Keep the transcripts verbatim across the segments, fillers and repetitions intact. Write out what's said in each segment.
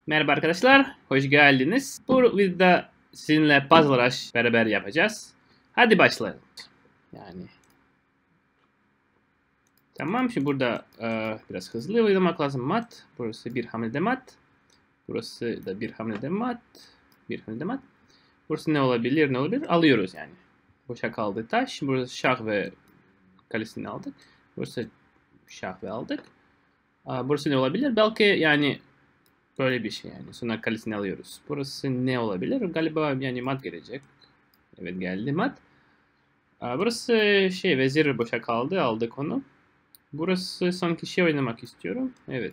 Merhaba arkadaşlar, hoş geldiniz. Bu videoda sizinle Puzzle Rush beraber yapacağız. Hadi başlayalım. Yani tamam, şimdi burada e, biraz hızlı oynamak lazım. Mat. Burası bir hamlede mat. Burası da bir hamlede mat. Bir hamlede mat. Burası ne olabilir, ne olabilir? Alıyoruz yani. Boşa kaldı taş. Burası şah ve kalesini aldık. Burası şah ve aldık. Burası ne olabilir? Belki yani böyle bir şey yani. Sonra kalesini alıyoruz. Burası ne olabilir? Galiba yani mat gelecek. Evet, geldi mat. Burası şey, vezir boşa kaldı. Aldık onu. Burası sanki şey oynamak istiyorum. Evet.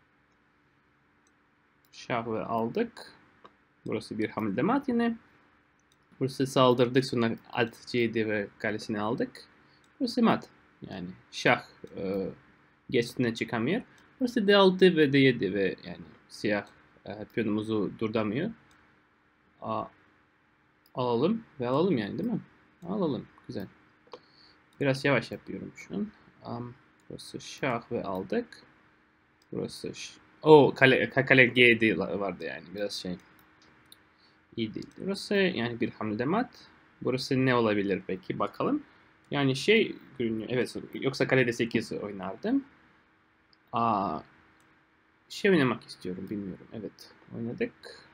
Şah ve aldık. Burası bir hamle mat yine. Burası saldırdık, sonra at c yedi ve kalesini aldık. Burası mat. Yani şah e, geçtiğine çıkamıyor. Burası d altı ve d yedi ve yani siyah e, piyonumuzu durduramıyor. A, alalım ve alalım yani, değil mi? Alalım. Güzel. Biraz yavaş yapıyorum şu an. Um, burası şah ve aldık. Burası o kale, kale G yedi vardı yani. Biraz şey. İyi değil. Burası yani bir hamle mat. Burası ne olabilir peki? Bakalım. Yani şey görünüyor. Evet. Yoksa kale d sekiz oynardım. Aa, şey oynamak istiyorum. Bilmiyorum. Evet. Oynadık.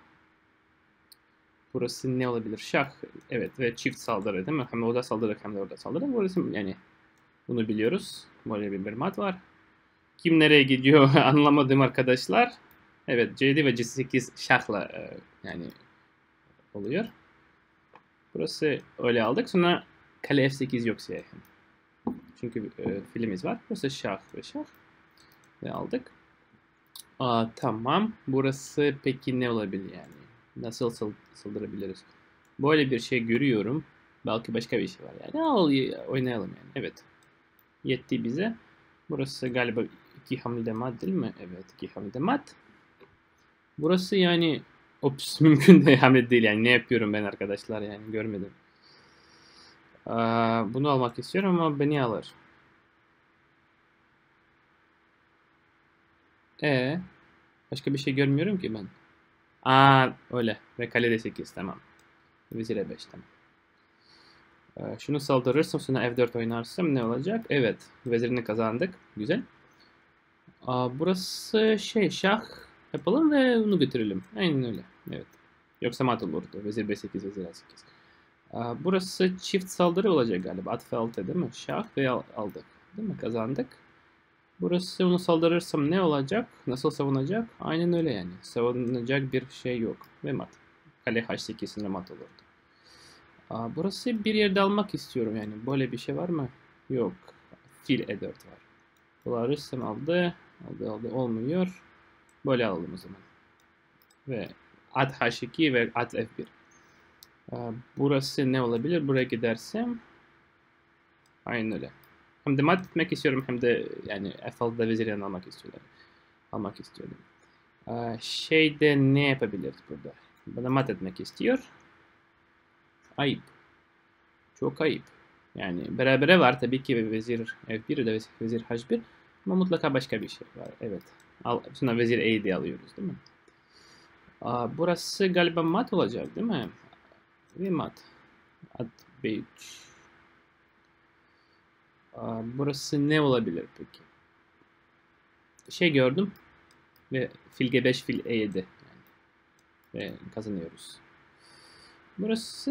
Burası ne olabilir? Şah. Evet. Ve çift saldırı değil mi? Hem orada saldırı hem de orada saldırı. Burası yani bunu biliyoruz. Böyle bir, bir mat var. Kim nereye gidiyor anlamadım arkadaşlar. Evet, c yedi ve c sekiz şahla e, yani oluyor. Burası öyle aldık. Sonra kale f sekiz yok siyahın. Çünkü e, filimiz var. Burası şah ve şah. Ve aldık. Aa, tamam. Burası peki ne olabilir yani? Nasıl saldırabiliriz? Böyle bir şey görüyorum. Belki başka bir şey var yani. Al, oynayalım yani. Evet. Yetti bize. Burası galiba iki hamlede mat değil mi? Evet, iki hamlede mat. Burası yani ops, mümkün de hamle değil yani. Ne yapıyorum ben arkadaşlar yani, görmedim. Aa, bunu almak istiyorum ama beni alır. E başka bir şey görmüyorum ki ben. Aa, öyle. Ve kale de sekiz, tamam. Vezir e beş, tamam. Ee, şunu saldırırsam, sonra f dört oynarsam ne olacak? Evet. Vezirini kazandık. Güzel. Aa, burası şey, şah yapalım ve bunu bitirelim. Aynen öyle. Evet. Yoksa mat olurdu. Vezir b sekiz, vezir a sekiz. Aa, burası çift saldırı olacak galiba. At f altı değil mi? Şah ve aldık. Değil mi? Kazandık. Burası onu saldırırsam ne olacak? Nasıl savunacak? Aynen öyle yani. Savunacak bir şey yok. Ve mat. Kale h sekizinde mat olurdu. Aa, burası bir yerde almak istiyorum yani. Böyle bir şey var mı? Yok. Fil e dört var. Dolarırsam aldı. Aldı aldı. Olmuyor. Böyle alalım o zaman. Ve at h iki ve at f bir. Aa, burası ne olabilir? Buraya gidersem aynen öyle. Hem de mat etmek istiyorum, hem de yani f altıda vezir yanına almak istiyorum. Almak istiyorum. Aa, şeyde ne yapabiliriz burada? Bana mat etmek istiyor. Ayıp. Çok ayıp. Yani berabere var tabii ki, vezir f bir de vezir h bir. Ama mutlaka başka bir şey var. Evet. Al, sonra vezir e yedi alıyoruz değil mi? Aa, burası galiba mat olacak değil mi? Ve mat. At b üç. Aa, burası ne olabilir peki? Şey gördüm. Ve fil g beş, fil e yedi. Yani. Ve kazanıyoruz. Burası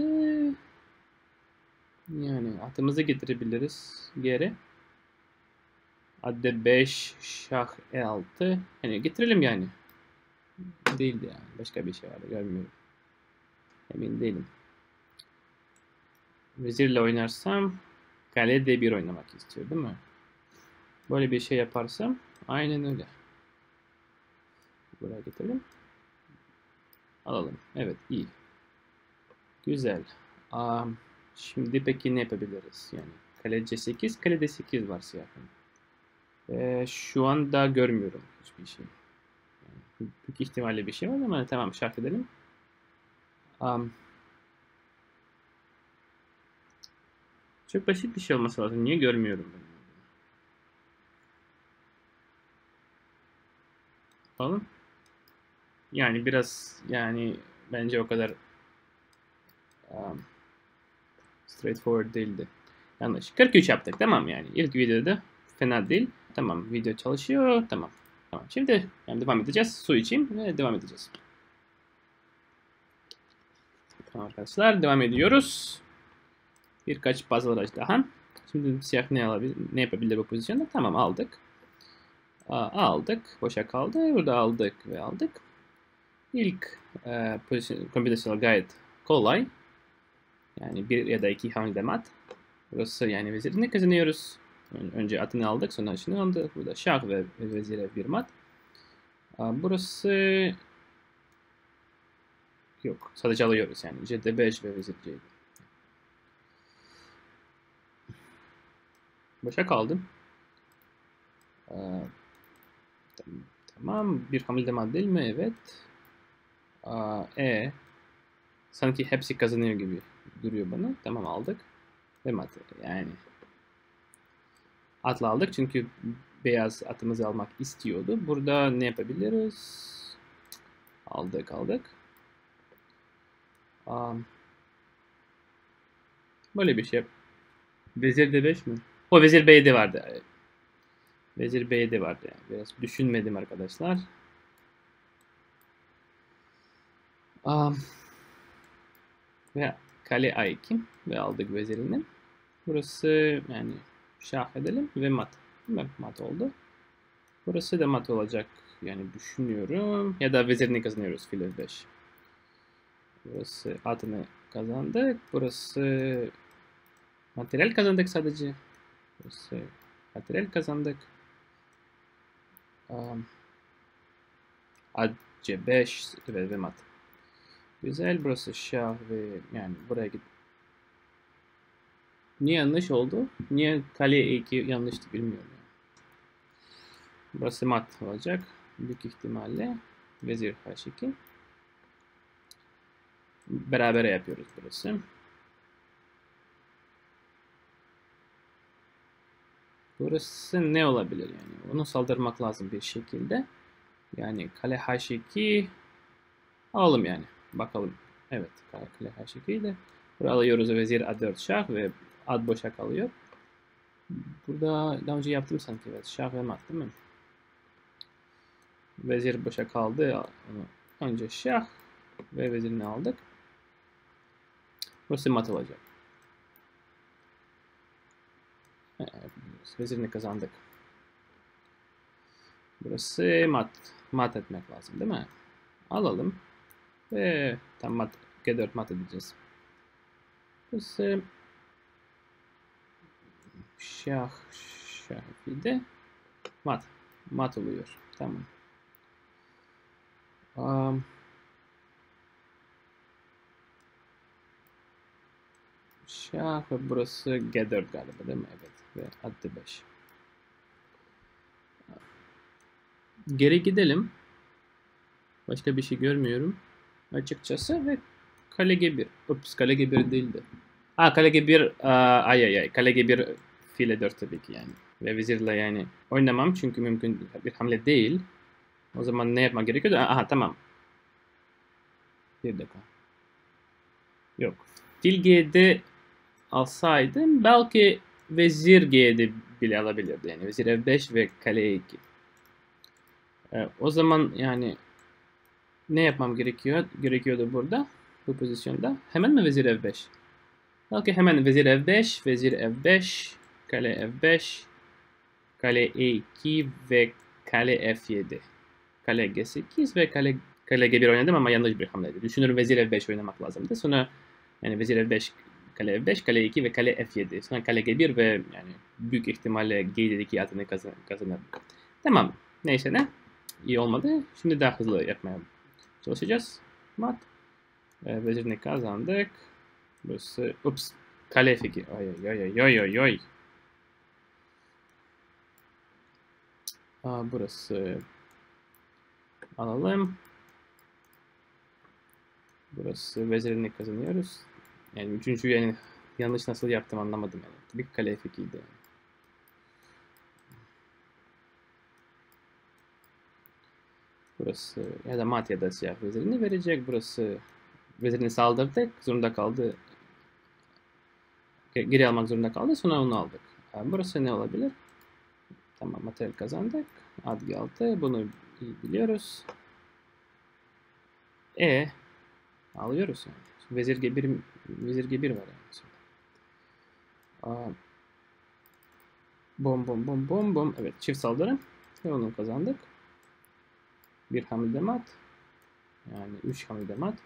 yani atımızı getirebiliriz geri. At d beş, şah e altı. Yani getirelim yani. Değildi yani. Başka bir şey vardı. Görmüyorum. Emin değilim. Vezirle oynarsam kale d bir oynamak istiyor değil mi? Böyle bir şey yaparsam aynen öyle. Buraya getirelim. Alalım. Evet, iyi. Güzel. Um, şimdi peki ne yapabiliriz? Yani kale c sekiz, kale d sekiz var siyahın. Ee, şu anda görmüyorum hiçbir şey. Yani büyük ihtimalle bir şey var ama tamam, şart edelim. Um, çok basit bir şey olması lazım. Niye görmüyorum ben? Bakalım. Yani biraz yani bence o kadar um, straightforward değildi. Yanlış. kırk üç yaptık. Tamam yani. İlk videoda fena değil. Tamam. Video çalışıyor. Tamam. Tamam. Şimdi yani devam edeceğiz. Su içeyim ve devam edeceğiz. Tamam arkadaşlar. Devam ediyoruz. Birkaç puzzle daha. Şimdi siyah ne alabilir, ne yapabilir bu pozisyonda? Tamam aldık. Aa, aldık. Boşa kaldı. Burada aldık ve aldık. İlk e, pozisyon, kombinasyonel gayet kolay. Yani bir ya da iki hamle mat. Burası yani vezirini kazanıyoruz. Önce atını aldık, sonra aşını aldık. Burada şah ve vezire bir mat. Burası yok. Sadece alıyoruz yani. C D beş ve vezir C D. Boşa kaldım. Tamam. Bir hamle mat değil mi? Evet. E. Sanki hepsi kazanıyor gibi duruyor bana. Tamam aldık. Ve mat. Yani atla aldık çünkü beyaz atımızı almak istiyordu. Burada ne yapabiliriz? Aldık aldık. Um, böyle bir şey. Vezir D beş mi? O vezir B D vardı. Vezir B D vardı yani. Biraz düşünmedim arkadaşlar. Um, ve kale A iki ve aldık vezirini. Burası yani şah edelim ve mat. Değil mi? Mat oldu. Burası da mat olacak yani düşünüyorum. Ya da vezirini kazanıyoruz fil F beş. Burası atını kazandık. Burası materyal kazandık sadece. Burası materyal kazandık. Um, at C beş ve, ve mat. Güzel. Burası şah ve yani buraya git. Niye yanlış oldu? Niye kale E iki yanlıştı bilmiyorum. Yani. Burası mat olacak. Büyük ihtimalle vezir H iki. Berabere yapıyoruz burası. Burası ne olabilir yani? Onu saldırmak lazım bir şekilde. Yani kale H iki alalım yani. Bakalım. Evet. Kale H iki'yi de buraya alıyoruz. Vezir A dört şah ve at boşa kalıyor. Burada daha önce yaptım sanki. Evet. Şah ve mat değil mi? Vezir boşa kaldı. Önce şah ve vezirini aldık. Burası mat olacak. Evet, vezirini kazandık. Burası mat. Mat etmek lazım değil mi? Alalım. Ve tam mat, G dört mat edeceğiz. Burası şah şah bir de mat. Mat oluyor. Tamam. Um, şah ve burası G dört galiba değil mi? Evet. Ve at D beş. Geri gidelim. Başka bir şey görmüyorum. Açıkçası ve kale G bir. Ups, kale G bir değildi. Ha, kale G bir. Ay ay ay. Kale G bir file dört tabii ki yani. Ve vezirle yani oynamam çünkü mümkün bir hamle değil. O zaman ne yapmak gerekiyordu? Aha tamam. Bir dakika. Yok. Fil G'de alsaydım belki vezir G'de bile alabilirdi. Yani vezir F beş ve kale E iki. Ee, o zaman yani ne yapmam gerekiyor? Gerekiyordu burada. Bu pozisyonda. Hemen mi vezir F beş? Belki hemen vezir F beş, vezir F beş, kale F beş, kale E iki ve kale F yedi. Kale G sekiz ve kale, kale G bir oynadım ama yanlış bir hamleydi. Düşünüyorum vezir F beş oynamak lazımdı. Sonra yani vezir F beş, kale F beş, kale iki ve kale F yedi. Sonra kale G bir ve yani büyük ihtimalle G'deki atını kazan kazanır. Tamam. Neyse ne. İyi olmadı. Şimdi daha hızlı yapmaya çalışacağız. Mat. E, vezirini kazandık. Burası. Ups. Kale F iki. Ay ay ay ay ay ay. Aa, burası. Alalım. Burası vezirini kazanıyoruz. Yani üçüncü yani yanlış nasıl yaptım anlamadım yani. Bir kale F iki'ydi. Yani. Burası ya da mat ya da siyah vezirini verecek. Burası vezirini saldırdık. Zorunda kaldı. Geri almak zorunda kaldı. Sonra onu aldık. Burası ne olabilir? Tamam, materyal kazandık. Ad altı. Bunu iyi biliyoruz. E alıyoruz yani. Vezir G bir, vezir G bir var yani. Aa, bom bom bom bom bom. Evet, çift saldırı. Ve onu kazandık. Bir hamle mat. Yani üç hamle mat.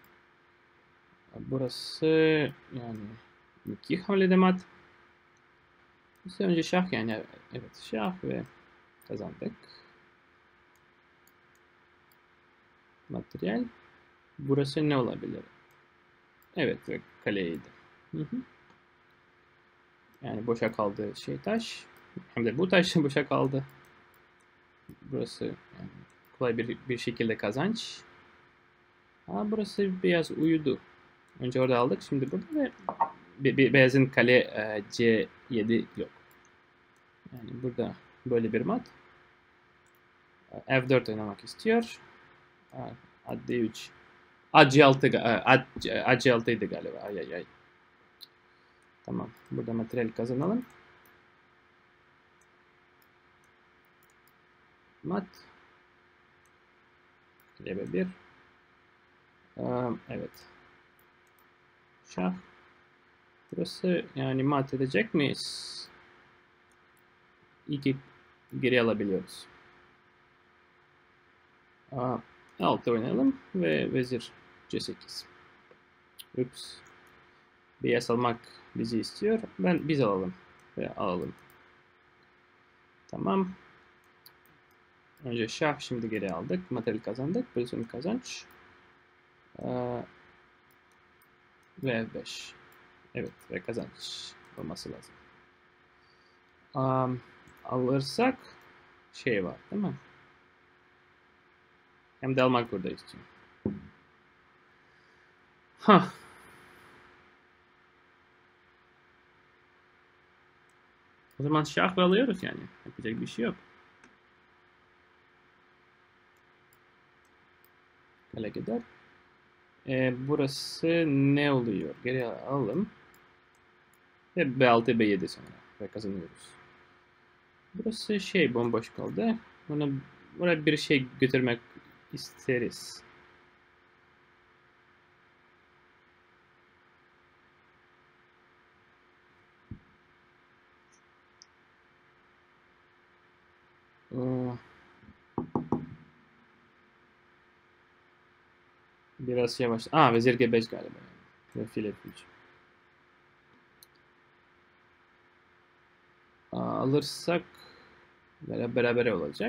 Burası yani iki hamle mat. İşte önce şah yani evet şah ve kazandık. Materyal. Burası ne olabilir? Evet ve kaleydi. Hı hı. Yani boşa kaldı şey taş. Hem de bu taş boşa kaldı. Burası yani kolay bir, bir şekilde kazanç. Aa, burası beyaz uyudu. Önce orada aldık. Şimdi burada ve be, be, beyazın kale e, C yedi yok. Yani burada böyle bir mat. F dört oynamak istiyor. Ad D üç. Ad C altı, Ad C altıydı galiba. Ay ay ay. Tamam. Burada materyal kazanalım. Mat. D B bir. Evet. Şah. Burası yani mat edecek miyiz? İyi ki geri alabiliyoruz. altı oynayalım ve vezir C sekiz. Ups. Beyaz almak bizi istiyor. Ben biz alalım ve alalım. Tamam. Önce şah, şimdi geri aldık. Materyal kazandık. Pozisyon kazanç. Ee, ve F beş. Evet ve kazanç olması lazım. Um, alırsak şey var değil mi? Hem de almak burada istiyor. Hah. O zaman şah alıyoruz yani. Yapacak bir şey yok. Kale gider. Ee, burası ne oluyor? Geri alalım. Ve B altı B yedi sonra. Ve kazanıyoruz. Burası şey bomboş kaldı. Buna, buraya bir şey götürmek isteriz. Oh. Biraz yavaş. Aa, vezir G beş galiba. Yani. Ve fil F üç. Aa, alırsak beraber olacak.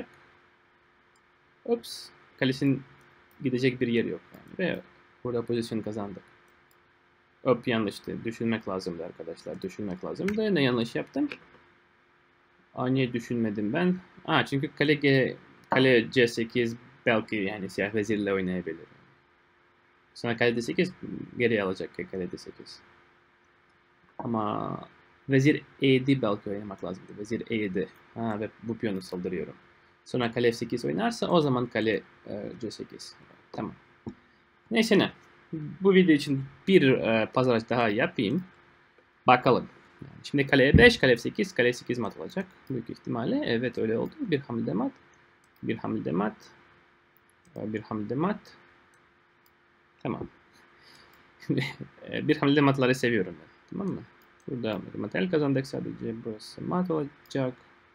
Ops. Kalesinin gidecek bir yeri yok yani. Ve burada pozisyon kazandık. Hop, yanlıştı. Düşünmek lazımdı arkadaşlar. Düşünmek lazımdı. Ne yanlış yaptım? Aa, niye düşünmedim ben? Aa, çünkü kale G, kale C sekiz belki yani siyah vezirle oynayabilir. Sonra kale D sekiz geri alacak kale D sekiz. Ama vezir E yedi belki oynamak lazım. Vezir E yedi. Ha, ve bu piyonu saldırıyorum. Sonra kale F sekiz oynarsa o zaman kale e, C sekiz. Tamam. Neyse ne. Bu video için bir e, pazarlık daha yapayım. Bakalım. Şimdi kale E beş, kale F sekiz, kale sekiz mat olacak. Büyük ihtimalle. Evet öyle oldu. Bir hamle mat. Bir hamle mat. Bir hamle mat. Tamam. Bir hamle matları seviyorum ben. Tamam mı? Burada materyal kazandık sadece. Burası mat olacak.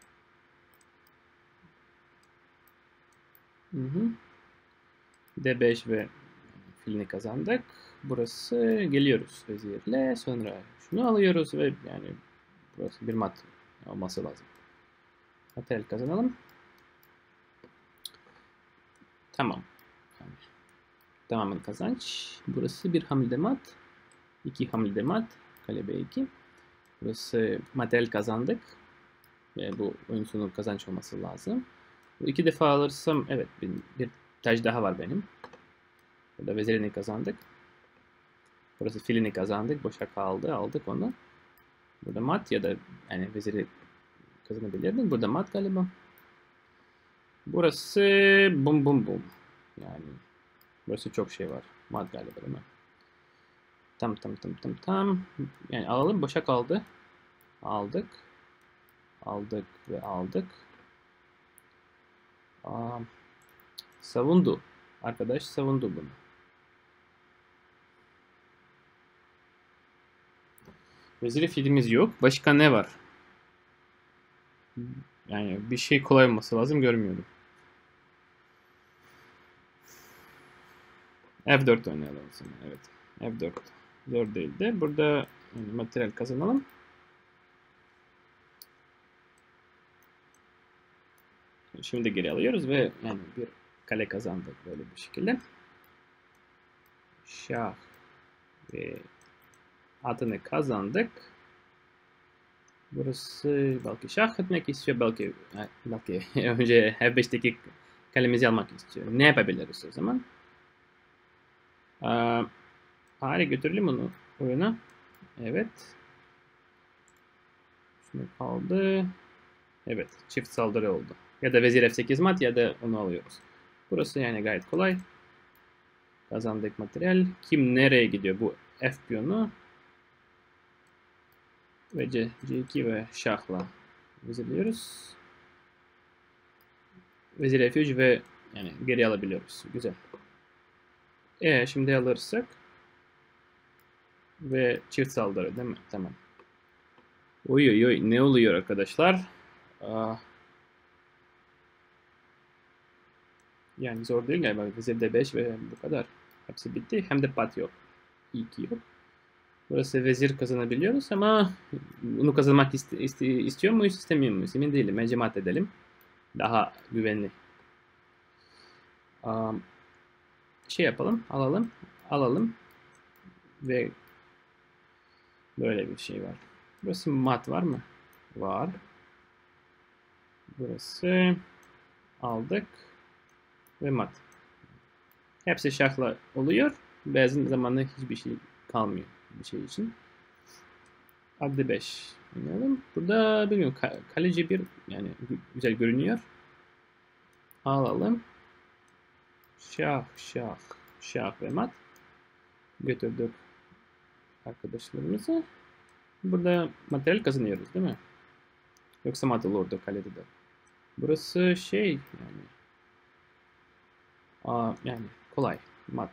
Hı hı. D beş ve filini kazandık. Burası geliyoruz vezirle. Sonra şunu alıyoruz ve yani burası bir mat olması lazım. Materyal kazanalım. Tamam. Yani, tamamen kazanç. Burası bir hamle mat. İki hamle mat. Kale B iki. Burası materyal kazandık. Ve bu oyun sonu kazanç olması lazım. Bu iki defa alırsam evet bir, bir taş daha var benim. Burada vezirini kazandık. Burası filini kazandık. Boşa kaldı. Aldık onu. Burada mat ya da yani veziri kazanabilirdik. Burada mat galiba. Burası bum bum bum. Yani burası çok şey var. Mat galiba değil mi? Tam tam tam tam tam. Yani alalım, boşa kaldı. Aldık. Aldık ve aldık. Aa, savundu. Arkadaş savundu bunu. Vezir filimiz yok. Başka ne var? Yani bir şey kolay olması lazım, görmüyorum. F dört oynayalım sana. Evet. F dört. Zor değildi. Burada yani materyal kazanalım. Şimdi geri alıyoruz ve yani bir kale kazandık böyle bir şekilde. Şah ve atını kazandık. Burası belki şah etmek istiyor, belki belki önce F beşteki kalemizi almak istiyor. Ne yapabiliriz o zaman? Aa, hadi götürelim onu oyuna. Evet. Şimdi kaldı. Evet, çift saldırı oldu. Ya da vezir F sekiz mat ya da onu alıyoruz. Burası yani gayet kolay. Kazandık materyal. Kim nereye gidiyor bu F piyonu? Ve C, C2 ve şahla vezirliyoruz. Vezir F üç ve yani geri alabiliyoruz. Güzel. E şimdi alırsak ve çift saldırı değil mi? Tamam. Oy oy oy, ne oluyor arkadaşlar? Aa, yani zor değil galiba. Vezir D beş ve bu kadar. Hepsi bitti. Hem de pat yok. İyi ki yok. Burası vezir kazanabiliyoruz ama bunu kazanmak iste, iste, istiyor muyuz, istemiyor muyuz? Emin değilim. Bence mat edelim. Daha güvenli. Um, şey yapalım. Alalım. Alalım. Ve böyle bir şey var. Burası mat var mı? Var. Burası aldık. Ve mat. Hepsi şahla oluyor. Beyazın zamanında hiçbir şey kalmıyor bir şey için. Adlı beş oynayalım. Burada bilmiyorum, kaleci bir yani güzel görünüyor. Alalım. Şah, şah, şah ve mat. Götürdük arkadaşlarımızı. Burada materyal kazanıyoruz değil mi? Yoksa mat olurdu kalede de. Burası şey yani. Aa, yani kolay. Mat.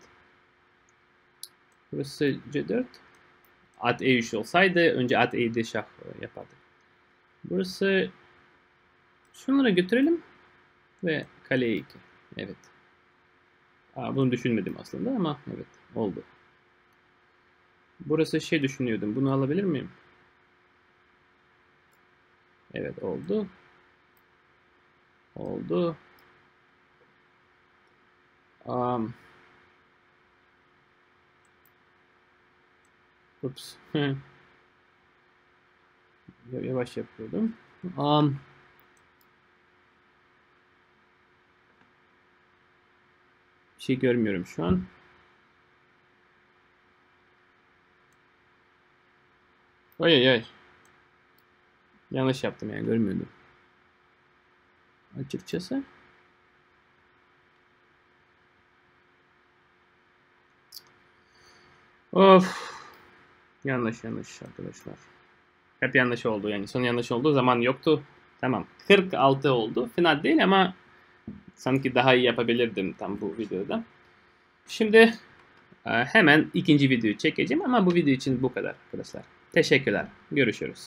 Burası C dört. At E üç olsaydı önce at E yedi şah yapardık. Burası şunları götürelim ve kale E iki. Evet. Aa, bunu düşünmedim aslında ama evet oldu. Burası şey düşünüyordum. Bunu alabilir miyim? Evet oldu. Oldu. Um, ups. Yavaş yapıyordum. Um, bir şey görmüyorum şu an. Oy oy oy. Yanlış yaptım yani, görmüyordum. Açıkçası. Of. Yanlış yanlış arkadaşlar. Hep yanlış oldu yani. Son yanlış olduğu zaman yoktu. Tamam. kırk altı oldu. Final değil ama sanki daha iyi yapabilirdim tam bu videoda. Şimdi hemen ikinci videoyu çekeceğim ama bu video için bu kadar arkadaşlar. Teşekkürler. Görüşürüz.